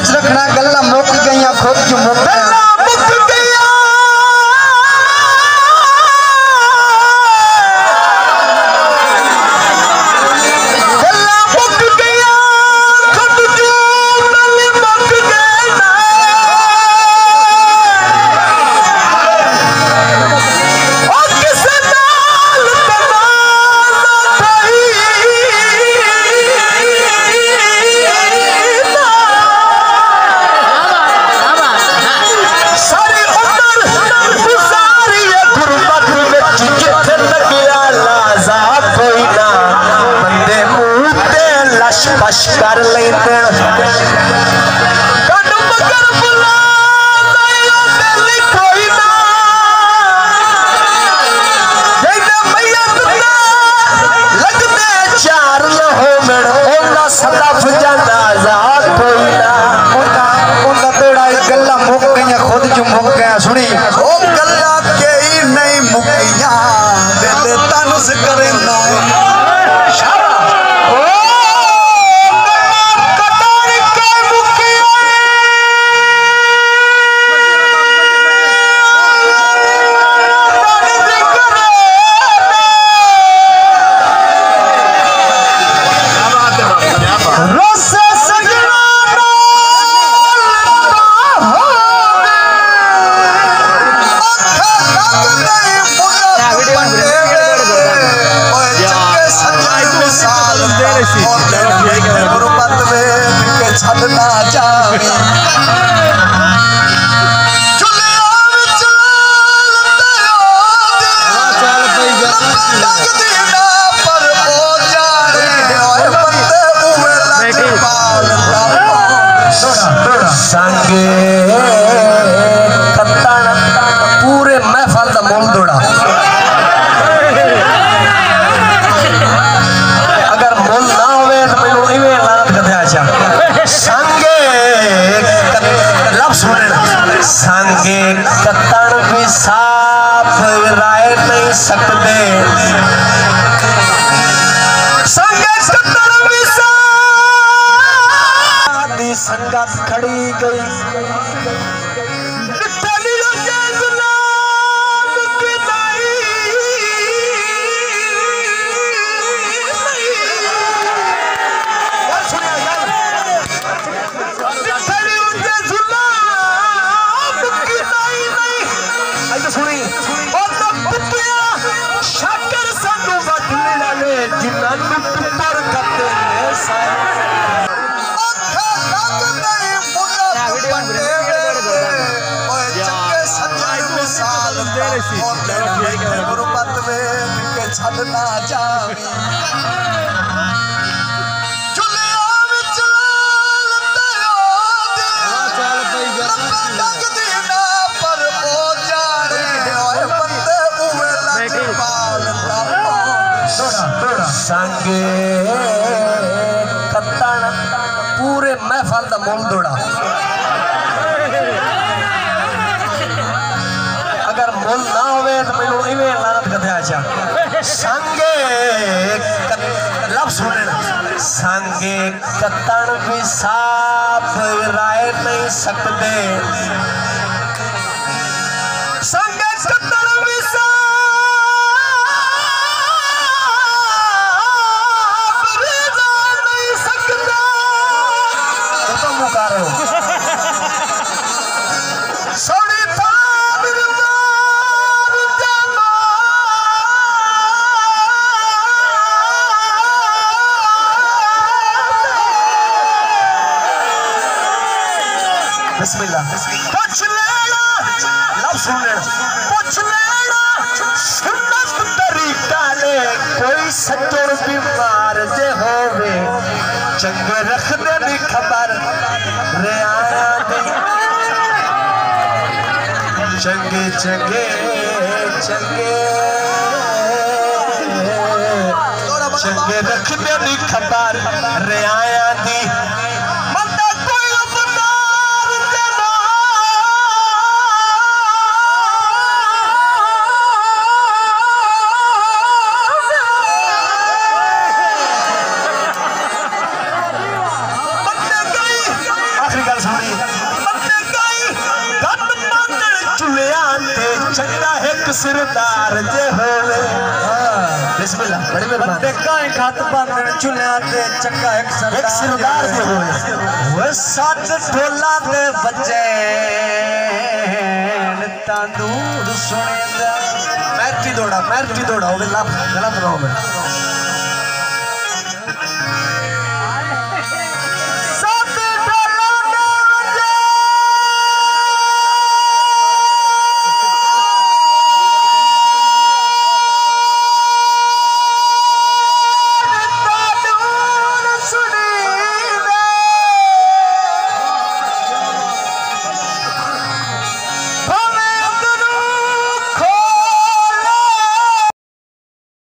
ध्यान रखना गल्ला मुक गई खुद जो मुक कर लेते चार लहो मेरा सदफ जाना आजाद कोई ना तेरा गल्ला मुक गई खुद जो मुक गया सुनी ओ गल्ला के ही नहीं मुकिया दिल तनुस करे ना छड़ना जावी संगे कत्तन पूरे महफल का मुल दौड़ा अगर मुल ना होवे तो मैनू इवें ऐलान कर दिया अच्छा संगे लफ्ज़ सुने संगे कत्तन भी साफ राय नहीं सकते संगे कत्तन भी संगत खड़ी गई छड़ना जावी संगे कत्तन पूरे महफल का मुल दौड़ा अगर मुल ना होवे तो मैनू इवें ऐलान कर दिया अच्छा संगे लफ्ज़ सुने संगे कत्तन भी साफ राय नहीं सकते संगे कत्तन भी बिस्मिल्लाह पूछ लेना लफ्ज़ सुन पूछ लेना सुन्नत तरीका ले कोई सच्चर बीमार जे होवे चंगे रख दे नी खबर रे आया दी चंगे चंगे चंगे चंगे रख दे नी खबर रे आया दी सरदार जे होवे बिस्मिल्लाह बड़ी मेहरबानी काए खात बांधन चुलिया ते चक्का एक सरदार जे होवे वो सात ढोला दे बजे तांदूर सुनेंदा मैरटी दौड़ा वो गलत ना हो।